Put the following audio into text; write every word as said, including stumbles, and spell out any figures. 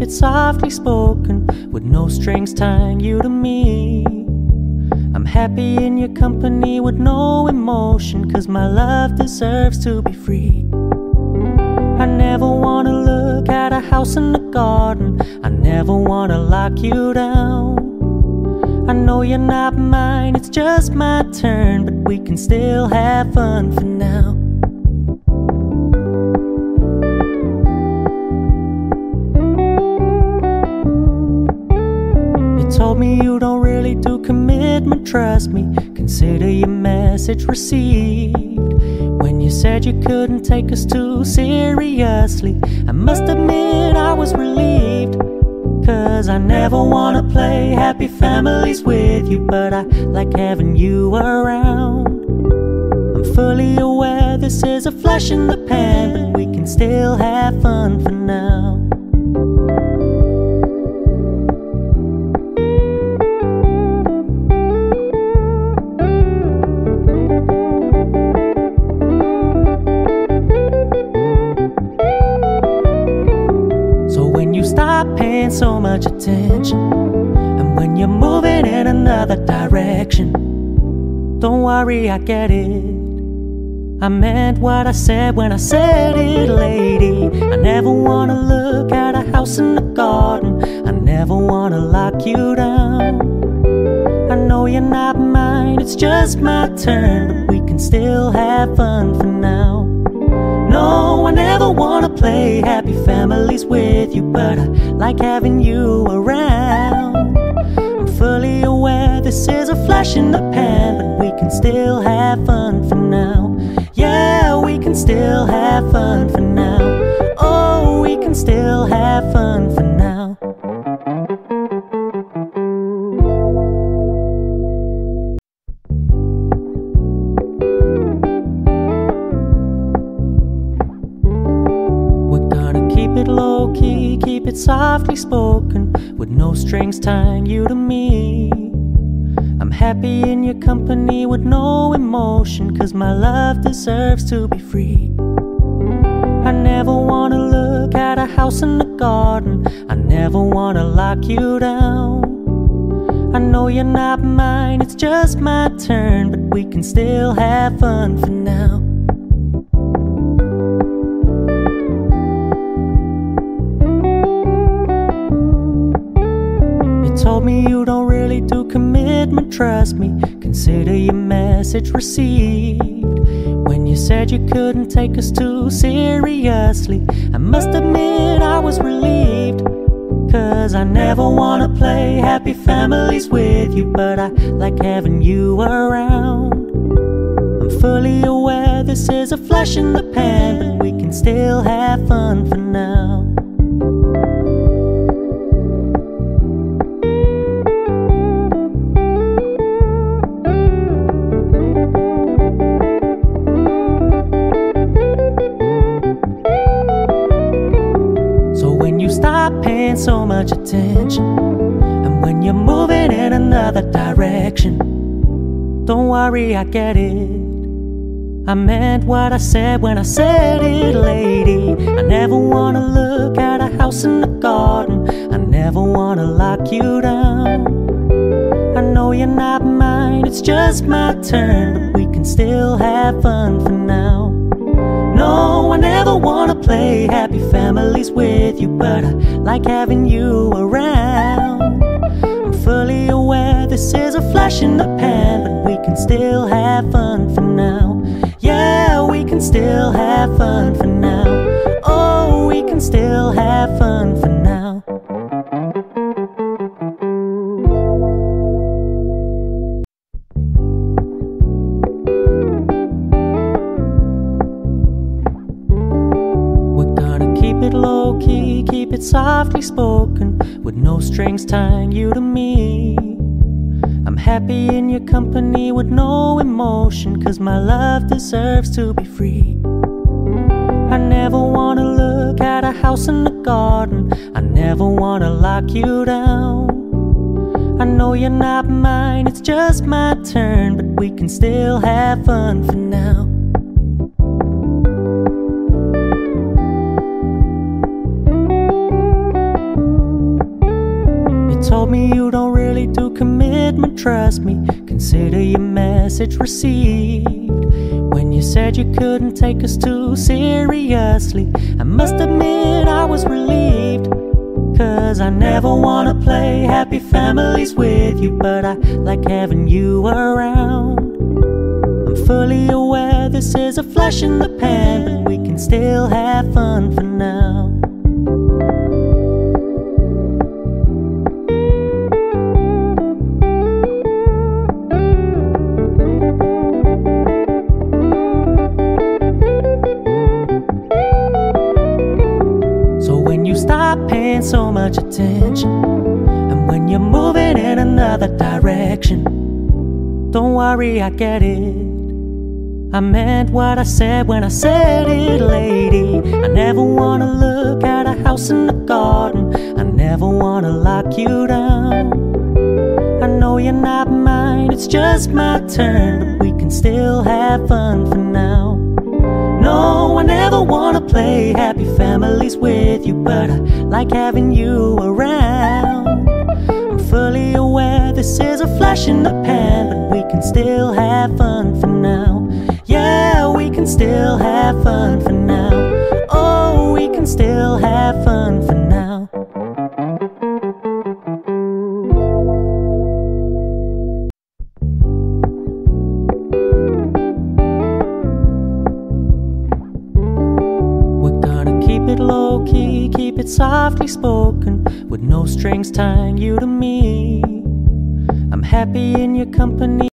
it softly spoken, with no strings tying you to me. I'm happy in your company with no emotion, 'cause my love deserves to be free. I never wanna look at a house in the garden, I never wanna lock you down. I know you're not mine, it's just my turn, but we can still have fun for now. You told me you don't really do commitment, trust me, consider your message received. When you said you couldn't take us too seriously, I must admit I was relieved. 'Cause I never wanna play happy families with you, but I like having you around. I'm fully aware this is a flash in the pan, but we can still have fun for now. Stop paying so much attention, and when you're moving in another direction, don't worry, I get it. I meant what I said when I said it, lady. I never wanna look at a house in the garden, I never wanna lock you down. I know you're not mine, it's just my turn, but we can still have fun for now. No, I never wanna play happy families with you, but I like having you around. I'm fully aware this is a flash in the pan, but we can still have fun for now. Yeah, we can still have fun for now. Oh, we can still have fun for now. Keep it low-key, keep it softly spoken, with no strings tying you to me. I'm happy in your company with no emotion, 'cause my love deserves to be free. I never wanna look at a house in the garden, I never wanna lock you down. I know you're not mine, it's just my turn, but we can still have fun for now. Told me you don't really do commitment, trust me, consider your message received. When you said you couldn't take us too seriously, I must admit I was relieved. 'Cause I never wanna play happy families with you, but I like having you around. I'm fully aware this is a flash in the pan, but we can still have fun for now. Stop paying so much attention, and when you're moving in another direction, don't worry, I get it. I meant what I said when I said it, lady. I never wanna look at a house in the garden, I never wanna lock you down. I know you're not mine, it's just my turn, but we can still have fun for now. No, I never wanna play happy families with you, but I like having you around. I'm fully aware this is a flash in the pan, but we can still have fun for now. Yeah, we can still have fun for now. Oh, we can still have fun for now. Keep it low-key, keep it softly spoken, with no strings tying you to me. I'm happy in your company with no emotion, 'cause my love deserves to be free. I never wanna look at a house in the garden, I never wanna lock you down. I know you're not mine, it's just my turn, but we can still have fun for now. told me you don't really do commitment, trust me, consider your message received. When you said you couldn't take us too seriously, I must admit I was relieved. Cause I never wanna play happy families with you, but I like having you around. I'm fully aware this is a flash in the pan, but we can still have fun for now. So when you stop paying so much attention, and when you're moving in another direction, don't worry, I get it. I meant what I said when I said it, lady. I never wanna look at a house in the garden, I never wanna lock you down. I know you're not mine, it's just my turn, but we can still have fun for now. No, I never wanna play happy families with you, but I like having you around. I'm fully aware this is a flash in the pan, but we can still have fun for now. Yeah, we can still have fun for now. Oh, we can still have fun for now. We're gonna keep it low-key, keep it softly spoken, with no strings tying you to me. I'm happy in your company.